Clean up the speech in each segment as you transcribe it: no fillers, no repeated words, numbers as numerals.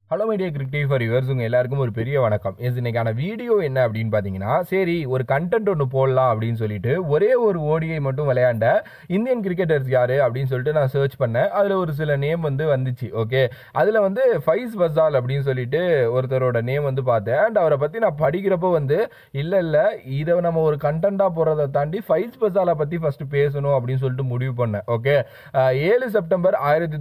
Hello media cricket for yours உங்கள் எல்லாருக்கும் ஒரு பெரிய வணக்கம். இன்னைக்கான வீடியோ என்ன அப்படின்னு பார்த்தீங்கன்னா, சரி ஒரு கண்டென்ட் ஒன்று போடலாம் அப்படின்னு சொல்லிட்டு ஒரே ஒரு ஓடிஐ மட்டும் விளையாண்ட இந்தியன் கிரிக்கெட்டர்ஸ் யார் அப்படின்னு சொல்லிட்டு நான் சர்ச் பண்ணேன். அதில் ஒரு சில நேம் வந்துச்சு. ஓகே, அதில் ஃபைஸ் ஃபசால் அப்படின்னு சொல்லிட்டு ஒருத்தரோட நேம் பார்த்தேன். அண்ட் அவரை பற்றி நான் படிக்கிறப்போ இல்லை இதை நம்ம ஒரு கண்டென்ட்டாக போகிறத தாண்டி ஃபைஸ் ஃபசாலை பற்றி ஃபஸ்ட்டு பேசணும் அப்படின்னு சொல்லிட்டு முடிவு பண்ணேன். ஓகே, 7 செப்டம்பர்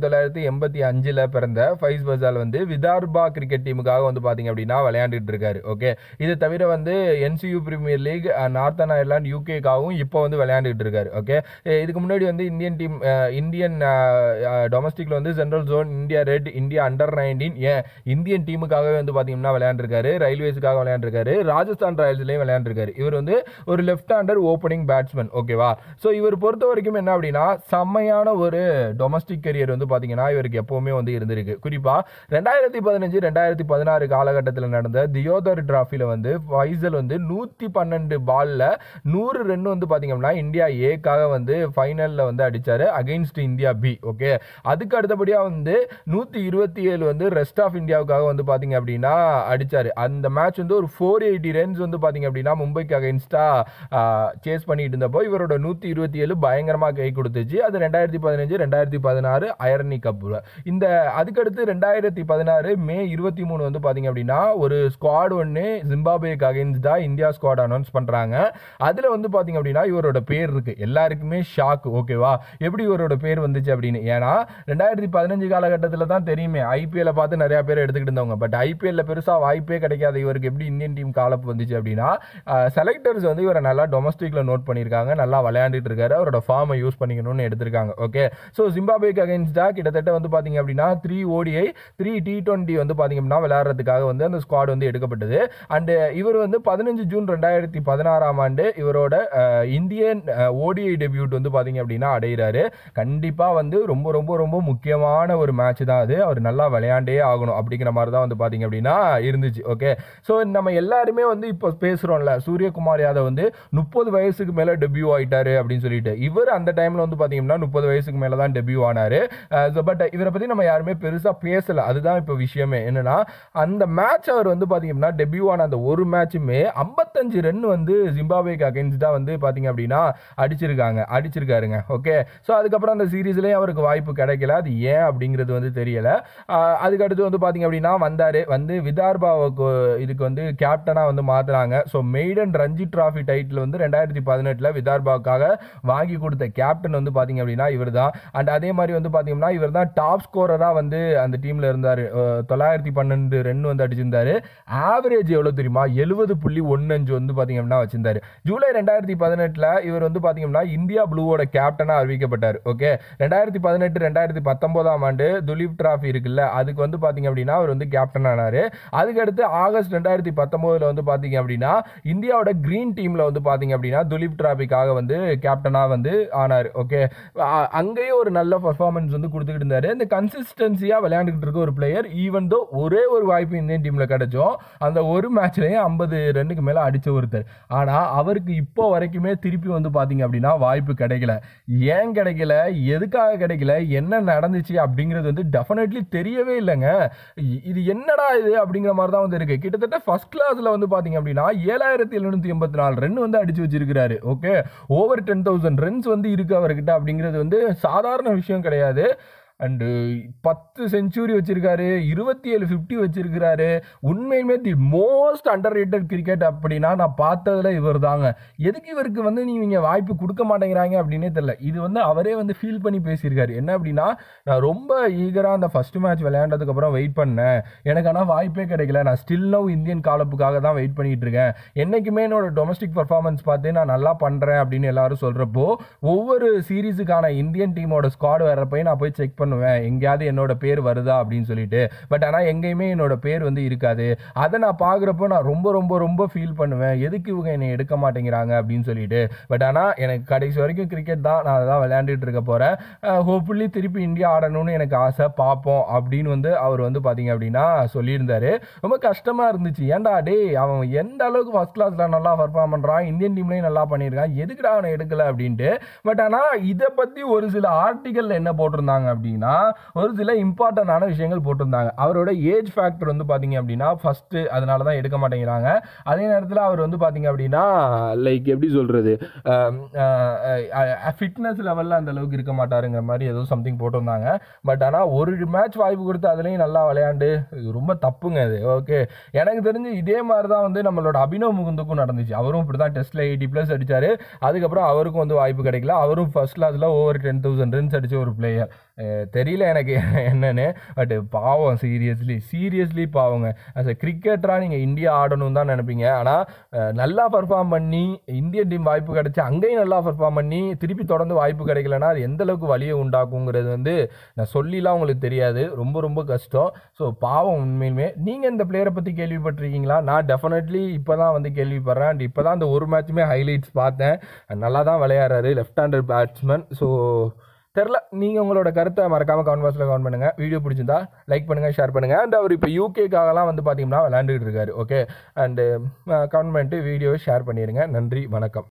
1985 பிறந்த ஃபைஸ் ஃபசால் விதார்பா கிரிக்கெட் டீமுக்காக பாத்தீங்க அப்படின்னா விளையாண்டுட்டு இருக்காரு. ஓகே, இது தவிர NCU premier league, northern Ireland, யூகேக்காகவும் இப்போ விளையாண்டுட்டு இருக்காரு. ஓகே, இதுக்கு முன்னாடி இந்தியன் டீம், இந்தியன் டொமஸ்டிக்ல central zone, India red, India under 19 Indian டீமுக்காகவே பாத்தீங்கன்னா விளையாண்டுருக்காரு. ரயில்வேஸுக்காக விளையாண்டுருக்காரு. ராஜஸ்தான் ராயல்ஸ்லயும் விளையாண்டுருக்காரு. இவர் ஒரு லெஃப்ட் ஹேண்டர் ஓப்பனிங் பேட்ஸ்மேன். ஓகேவா, ஸோ இவர் பொறுத்த வரைக்கும் என்ன அப்படின்னா செம்மையான ஒரு டொமஸ்டிக் கரியர் பாத்தீங்கன்னா இவருக்கு எப்பவுமே இருந்திருக்கு. குறிப்பா 2015-2016 காலகட்டத்தில் நடந்த தியோதர் டிராஃபில ஃபைசல் 112 பால்ல 100 ரன் பாத்தீங்கன்னா இந்தியா ஏக்காக ஃபைனல்ல அடிச்சாரு அகைன்ஸ்ட் இந்தியா பி. ஓகே, அதுக்கு அடுத்தபடியா 127 ரெஸ்ட் ஆஃப் இந்தியாவுக்காக பாத்தீங்க அப்படின்னா அடிச்சாரு. அந்த மேட்ச் ஒரு 480 ரன்ஸ் பாத்தீங்க அப்படின்னா மும்பைக்கு அகைன்ஸ்டா சேஸ் பண்ணிட்டு இருந்தப்போ இவரோட 127 பயங்கரமா கை கொடுத்துச்சு. அது 2015-2016 அயர்னி கப். இந்த அதுக்கடுத்து 2016 மே 23 பாத்தீங்க அப்படின்னா ஒரு ஸ்குவாட் ஜிம்பாப்வேக்கு அகைன்ஸ்டா இந்தியா ஸ்குவாட் அனௌன்ஸ் பண்றாங்க. அதுல பாத்தீங்க அப்படின்னா இவரோட பேர் இருக்கு. எல்லாருக்குமே ஷாக். ஓகேவா, எப்படி இவரோட பேர் வந்துச்சு அப்படின்னு. ஏன்னா 2015 காலகட்டத்தில் தான் தெரியுமே ஐபிஎல் பார்த்து நிறைய பேர் எடுத்துக்கிட்டு இருந்தவங்க. பட் ஐபிஎல்ல பெருசா வாய்ப்பே கிடைக்காத இவருக்கு எப்படி இந்தியன் டீம் காலப் வந்துச்சு அப்படின்னா, செலக்டர்ஸ் இவரை நல்லா டொமஸ்டிக்ல நோட் பண்ணியிருக்காங்க. நல்லா விளையாண்டுட்டு இருக்காரு. அவரோட ஃபார்மை யூஸ் பண்ணிக்கணும்னு எடுத்திருக்காங்க. ஓகே, ஸோ ஜிம்பாப்வேக்கு அகைன்ஸ்டா கிட்டத்தட்ட பாத்தீங்க அப்படின்னா 3 ODI 3 T20 பாத்தீங்க அப்படின்னா விளையாடுறதுக்காக அந்த ஸ்குவாட் எடுக்கப்பட்டது. அண்ட் இவர் 15 ஜூன் 2016 இவரோட இந்தியன் ஓடிஐ டெபியூட் பாத்தீங்க அப்படின்னா அடைகிறாரு. கண்டிப்பா ரொம்ப ரொம்ப ரொம்ப முக்கியமான ஒரு மேட்ச் தான் அது. அவர் நல்லா விளையாண்டே ஆகணும் அப்படிங்கிற மாதிரி தான் பாத்தீங்க அப்படின்னா இருந்துச்சு. ஓகே, ஸோ நம்ம எல்லாருமே இப்போ பேசுறோம்ல, சூரியகுமார் யாதவ் 30 வயசுக்கு மேல டெபியூ ஆயிட்டாரு அப்படின்னு சொல்லிட்டு. இவர் அந்த டைம்ல பாத்தீங்கன்னா 30 வயசுக்கு மேல தான் டெபியூ ஆனாரு. பட் இவரை பத்தி நம்ம யாருமே பெருசா பேசல. அதுதான் இப்ப விஷயமே. என்னன்னா அந்த மேட்ச் அவர் பாத்தீங்கன்னா டெபியூ ஆன அந்த ஒரு மேட்சுமே 55 ரன் ஜிம்பாப்வேக்கு அகைன்ஸ்டா பாத்தீங்க அப்படின்னா அடிச்சிருக்காருங்க. ஓகே, ஸோ அதுக்கப்புறம் அந்த சீரீஸ்லயும் அவருக்கு வாய்ப்பு கிடைக்கல. அது ஏன் அப்படிங்கிறது தெரியல. அதுக்கடுத்து பாத்தீங்க அப்படின்னா வந்தாரு. விதார்பாவுக்கு இதுக்கு கேப்டனா மாத்துறாங்க. So maiden Ranji trophy title 2018 விதார்பாவுக்காக வாங்கி கொடுத்த கேப்டன் பாத்தீங்க அப்படின்னா இவர் தான். அண்ட் அதே மாதிரி பாத்தீங்கன்னா இவர் தான் டாப் ஸ்கோரரா அந்த டீம்ல இருந்தாரு. 912 ரன் அடிச்சிருந்தாரு. ஆவரேஜ் எவ்வளவு தெரியுமா? 70.15 பாத்தீங்க அப்படின்னா வச்சிருந்தாரு. ஜூலை 2018 இவர் பாத்தீங்கன்னா இந்தியா ப்ளூவோட கேப்டனா அறிவிக்கப்பட்டார். ஓகே, 2018-2019 துலீப் டிராஃபி இருக்குல்ல, அதுக்கு பாத்தீங்க அப்படின்னா அவர் கேப்டன் ஆனாரு. அதுக்கடுத்து ஆகஸ்ட் 2019 பாத்தீங்க அப்படின்னா இந்தியாவோட கிரீன் டீம்ல பாத்தீங்க அப்படின்னா துலீப் டிராஃபிக்காக கேப்டனா ஆனார். ஓகே, அங்கேயும் ஒரு நல்ல பர்ஃபார்மன்ஸ் கொடுத்துக்கிட்டு இருந்தாரு. இந்த கன்சிஸ்டன்சியா விளையாண்டுட்டு இருக்க ஒரு பிளேயர். ஈவன் தோ ஒரே ஒரு வாய்ப்பு இந்தியன் டீம்ல கிடைச்சோம், அந்த ஒரு மேட்ச்லயும் 50 ரன்னுக்கு மேல அடிச்ச ஒருத்தர். ஆனா அவருக்கு இப்போ வரைக்குமே திருப்பி பாத்தீங்க அப்படின்னா வாய்ப்பு கிடைக்கல. ஏன் கிடைக்கல, எதுக்காக கிடைக்கல, என்ன நடந்துச்சு அப்படிங்கிறது டெஃபினெட்லி தெரியவே இல்லைங்க. இது என்னடா இது அப்படிங்கிற மாதிரி தான் இருக்கு. கிட்டத்தட்ட ஃபர்ஸ்ட் கிளாஸ்ல பாத்தீங்க அப்படின்னா 7784 ரன் அடிச்சு வச்சிருக்காரு. ஓகே, ஓவர் 10,000 ரன்ஸ் இருக்கு அவர்கிட்ட அப்படிங்கிறது சாதாரண விஷயம் கிடையாது. அண்டு 10 செஞ்சுரி வச்சிருக்காரு, 27 50 வச்சிருக்காரு. உண்மையுமே the most underrated cricket அப்படின்னா நான் பார்த்ததுல இவர் தாங்க. எதுக்கு இவருக்கு நீங்க வாய்ப்பு கொடுக்க மாட்டேங்கிறாங்க அப்படின்னே தெரியல. இது அவரே ஃபீல் பண்ணி பேசியிருக்காரு. என்ன அப்படின்னா, நான் ரொம்ப ஈகரா அந்த ஃபர்ஸ்ட் மேட்ச் விளையாண்டதுக்கு அப்புறம் வெயிட் பண்ணேன், எனக்கு ஆனால் வாய்ப்பே கிடைக்கல. நான் ஸ்டில் நவ் இந்தியன் காலப்புக்காக தான் வெயிட் பண்ணிட்டு இருக்கேன். என்னைக்குமே என்னோட டொமஸ்டிக் பர்ஃபார்மன்ஸ் பார்த்து நான் நல்லா பண்றேன் அப்படின்னு எல்லாரும் சொல்றப்போ ஒவ்வொரு சீரீஸுக்கான இந்தியன் டீமோட ஸ்குவாட் வரப்போ நான் போய் செக் பண்ணுவேன், எங்கேயாவது என்னோட பேர் வருதா அப்படின்னு சொல்லிட்டு. பட் ஆனால் எங்கேயுமே என்னோட பேர் இருக்காது. அதை நான் பார்க்குறப்போ நான் ரொம்ப ரொம்ப ரொம்ப ஃபீல் பண்ணுவேன், எதுக்கு இவங்க என்னை எடுக்க மாட்டேங்கிறாங்க அப்படின்னு சொல்லிட்டு. பட் ஆனால் எனக்கு கடைசி வரைக்கும் கிரிக்கெட் தான், நான் அதை தான் விளையாண்டுட்டு இருக்க போகிறேன். ஹோப்ஃபுல்லி திருப்பி இந்தியா ஆடணும்னு எனக்கு ஆசை, பார்ப்போம் அப்படின்னு அவர் பார்த்தீங்க அப்படின்னா சொல்லியிருந்தாரு. ரொம்ப கஷ்டமாக இருந்துச்சு. ஏன்டா டே, அவன் எந்த அளவுக்கு ஃபர்ஸ்ட் கிளாஸில் நல்லா பர்ஃபார்ம் பண்ணுறான், இந்தியன் டீம்லேயும் நல்லா பண்ணியிருக்கான், எதுக்குடா அவனை எடுக்கல அப்படின்ட்டு. பட் ஆனால் இதை பற்றி ஒரு சில ஆர்டிக்கல் என்ன போட்டிருந்தாங்க அப்படின்னா, அப்படின்னா ஒரு சில இம்பார்ட்டண்டான விஷயங்கள் போட்டிருந்தாங்க. அவரோட ஏஜ் ஃபேக்டர் வந்து பார்த்தீங்க அப்படின்னா ஃபர்ஸ்ட் அதனால தான் எடுக்க மாட்டேங்கிறாங்க. அதே நேரத்தில் அவர் வந்து பார்த்தீங்க அப்படின்னா லைக் எப்படி சொல்றது ஃபிட்னஸ் லெவலில் அந்த அளவுக்கு இருக்க மாட்டாருங்கிற மாதிரி ஏதோ சம்திங் போட்டிருந்தாங்க. பட் ஆனால் ஒரு மேட்ச் வாய்ப்பு கொடுத்து அதுலேயும் நல்லா விளையாண்டு ரொம்ப தப்புங்க அது. ஓகே, எனக்கு தெரிஞ்சு இதே மாதிரி தான் வந்து நம்மளோட அபினவ் முகுந்துக்கும் நடந்துச்சு. அவரும் இப்படி தான் டெஸ்ட்டில் 80+ அடித்தார். அதுக்கப்புறம் அவருக்கும் வந்து வாய்ப்பு கிடைக்கல. அவரும் ஃபர்ஸ்ட் கிளாஸில் ஓவர் 10,000 ரன்ஸ் அடித்த ஒரு பிளேயர். தெரியல எனக்கு என்னன்னு. பட் பாவம், சீரியஸ்லி பாவங்க. அஸ் அ கிரிக்கெட்டராக நீங்கள் இந்தியா ஆடணும் தான் நினைப்பீங்க. ஆனால் நல்லா பர்ஃபார்ம் பண்ணி இந்தியன் டீம் வாய்ப்பு கிடைச்சி அங்கேயும் நல்லா பர்ஃபார்ம் பண்ணி திருப்பி தொடர்ந்து வாய்ப்பு கிடைக்கலன்னா அது எந்த அளவுக்கு வலியை உண்டாக்குங்கிறது வந்து நான் சொல்லிலாம் உங்களுக்கு தெரியாது. ரொம்ப ரொம்ப கஷ்டம். ஸோ பாவம் உண்மையிலுமே. நீங்கள் இந்த பிளேயரை பற்றி கேள்விப்பட்டிருக்கீங்களா? நான் டெஃபினெட்லி இப்போ தான் வந்து கேள்விப்படுறேன். அண்ட் இப்போ தான் அந்த ஒரு மேட்சுமே ஹைலைட்ஸ் பார்த்தேன். நல்லா தான் விளையாடுறாரு, லெஃப்ட் ஹேண்டர் பேட்ஸ்மேன். ஸோ தெரில, நீங்கள் உங்களோட கருத்தை மறக்காமல் கமெண்ட் பாக்ஸில் கமெண்ட் பண்ணுங்கள். வீடியோ பிடிச்சிருந்தா லைக் பண்ணுங்கள், ஷேர் பண்ணுங்கள். அண்ட் அவர் இப்போ யூகேக்காகலாம் வந்து பார்த்தீங்கன்னா விளையாண்டுட்டு இருக்காரு. ஓகே, அண்டு கமெண்ட் பண்ணிட்டு வீடியோவை ஷேர் பண்ணிடுங்க. நன்றி, வணக்கம்.